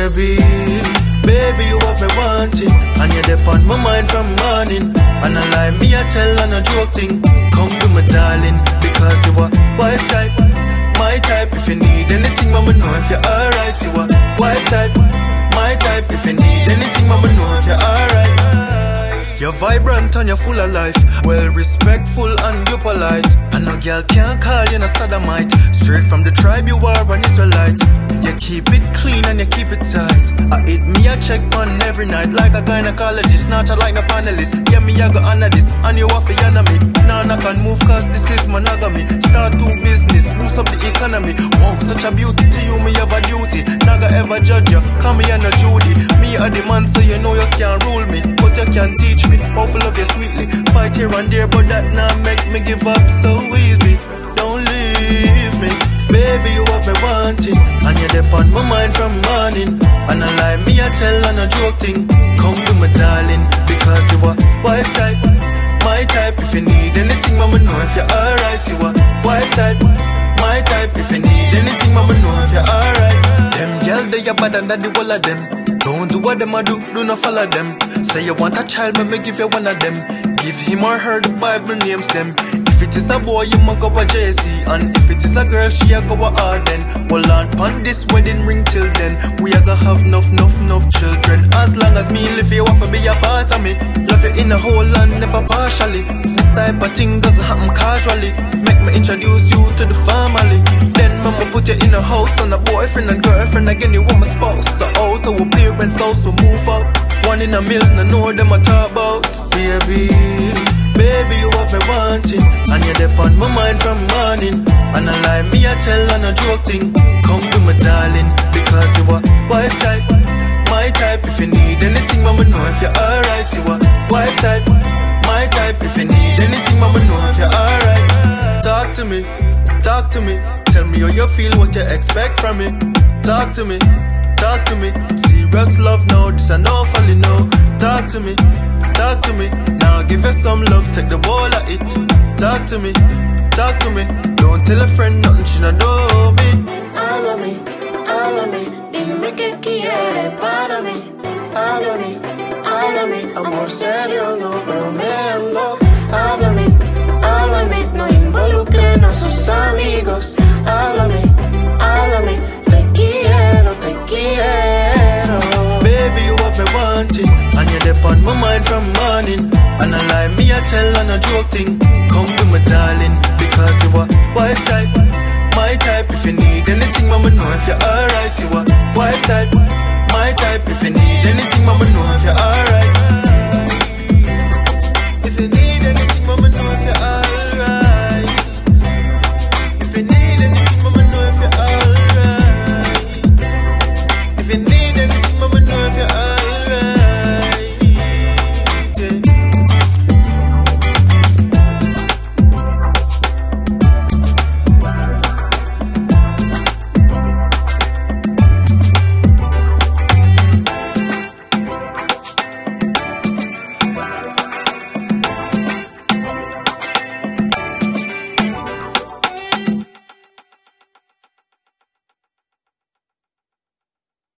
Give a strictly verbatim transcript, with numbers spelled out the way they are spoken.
Baby, baby, you have me wanting, and you're there on my mind from morning. And I lie, me I tell and a joke thing. Come to my darling, because you are wife type, my type. If you need anything, mama know if you're alright. You are wife type, my type. If you need anything, mama know if you're alright. You're vibrant and you're full of life, well respectful and you're polite. And no girl can't call you a sodomite. Straight from the tribe you are an Israelite. You keep it clean and you keep it tight. I eat me a check on every night, like a gynecologist, not a like a panelist. Yeah, me I go honor this, and you off your enemy. Now I can move cause this is monogamy. Start do business, boost up the economy. Wow, such a beauty to you, me have a duty. Naga ever judge you, come me and no Judy. Me a the man so you know you can't rule me, but you can teach me how to love you sweetly. Fight here and there, but that now make me give up so easy. Don't leave me, baby, you have me wanting, and you're there on my mind from morning. And I lie, me I tell and a joke thing. Come to my darling, because you are wife type, my type. If you need anything, mama know if you're alright. You are wife type, my type. If you need anything, mama know if you're alright. Them girl, they are bad and that the whole of them. Don't do what them I do, do not follow them. Say you want a child, but me give you one of them. Give him or her, the Bible names them. If it is a boy, you might go a J C. And if it is a girl, she a go a Arden. Well on pon this wedding ring till then. We a go have enough, enough, enough children. As long as me live, you have to be a part of me. Love you in a whole and never partially. This type of thing doesn't happen casually. Make me introduce you to the family. Then mama put you in a house and a boyfriend and girlfriend. Again you want my spouse. So out our parents also move out. One in a million, I know them I talk about. Baby, baby, you have me wanting, and you're there on my mind from morning. And I lie, me I tell and a joke thing. Come to my darling, because you are wife type, my type. If you need anything, mama know if you're alright. You are wife type, my type. If you need anything, mama know if you're alright. Talk to me, talk to me. Tell me how you feel, what you expect from me. Talk to me, talk to me. Serious love now, this I know fully know. Talk to me, talk to me. Now give her some love, take the ball of it. Talk to me, talk to me. Don't tell a friend nothing, she don't know me. Háblame, háblame, dime que quieres para mí. Háblame, háblame, amor serio, no bromeando. Háblame, háblame, no involucren a sus amigos. Háblame, háblame, te quiero, te quiero. Baby, you have me wanting, and you're there on my mind from morning. And I lie, me I tell and a joke thing. Come to my darling, because you are wife type, my type. If you need anything, mama know if you're